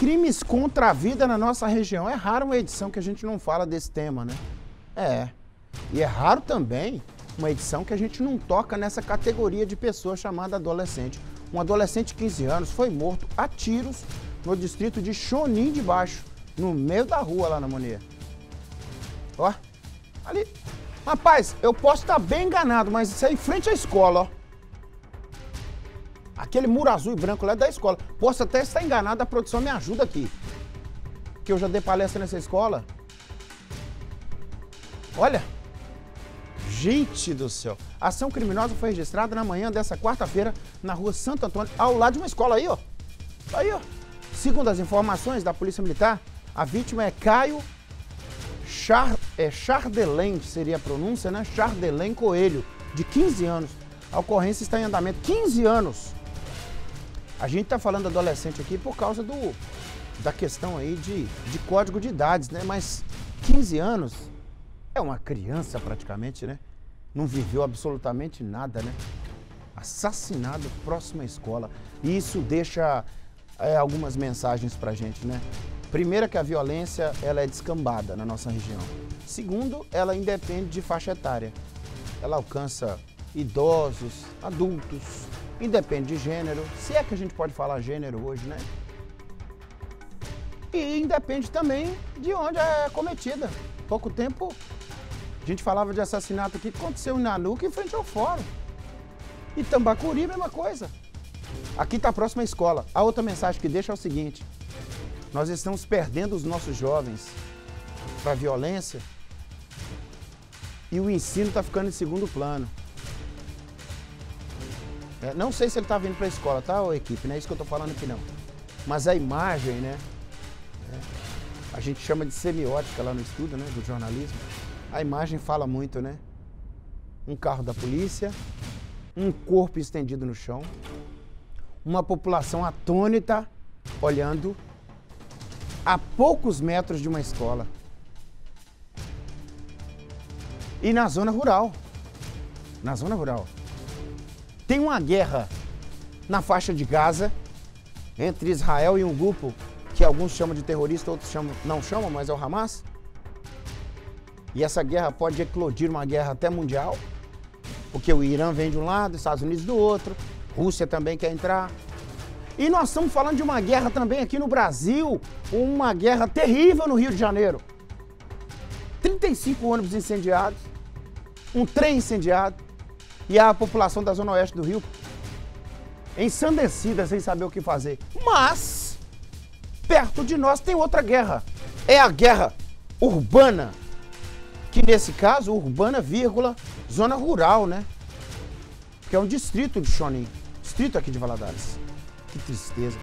Crimes contra a vida na nossa região. É raro uma edição que a gente não fala desse tema, né? E é raro também uma edição que a gente não toca nessa categoria de pessoa chamada adolescente. Um adolescente de 15 anos foi morto a tiros no distrito de Chonim de Baixo, no meio da rua lá na Moneira. Ó, ali. Rapaz, eu posso estar bem enganado, mas isso é em frente à escola, ó. Aquele muro azul e branco lá é da escola. Posso até estar enganado, a produção me ajuda aqui. Que eu já dei palestra nessa escola. Olha. Gente do céu. A ação criminosa foi registrada na manhã dessa quarta-feira na rua Santo Antônio, ao lado de uma escola aí, ó. Aí, ó. Segundo as informações da Polícia Militar, a vítima é Caio Chardelen, seria a pronúncia, né? Chardelen Coelho, de 15 anos. A ocorrência está em andamento. 15 anos! A gente está falando adolescente aqui por causa da questão aí de código de idades, né? Mas 15 anos é uma criança praticamente, né? Não viveu absolutamente nada, né? Assassinado próximo à escola. E isso deixa algumas mensagens pra gente, né? Primeiro, que a violência ela é descambada na nossa região. Segundo, ela independe de faixa etária. Ela alcança idosos, adultos, independe de gênero, se é que a gente pode falar gênero hoje, né? E independe também de onde é cometida. Pouco tempo, a gente falava de assassinato aqui que aconteceu em Nanuque, em frente ao fórum. E Tambacuri, mesma coisa. Aqui está próximo à escola. A outra mensagem que deixa é o seguinte: nós estamos perdendo os nossos jovens para a violência e o ensino está ficando em segundo plano. Não sei se ele está vindo para a escola, tá, ô, equipe? Não é isso que eu estou falando aqui, não. Mas a imagem, né? A gente chama de semiótica lá no estudo, né? Do jornalismo. A imagem fala muito, né? Um carro da polícia, um corpo estendido no chão, uma população atônita olhando a poucos metros de uma escola. E na zona rural. Na zona rural. Tem uma guerra na faixa de Gaza entre Israel e um grupo que alguns chamam de terrorista, outros não chamam, mas é o Hamas. E essa guerra pode eclodir uma guerra até mundial, porque o Irã vem de um lado, os Estados Unidos do outro, Rússia também quer entrar. E nós estamos falando de uma guerra também aqui no Brasil, uma guerra terrível no Rio de Janeiro. 35 ônibus incendiados, um trem incendiado, e a população da Zona Oeste do Rio ensandecida, sem saber o que fazer. Mas, perto de nós tem outra guerra. É a guerra urbana, que nesse caso, urbana, vírgula, zona rural, né? Que é um distrito de Chonim, distrito aqui de Valadares. Que tristeza.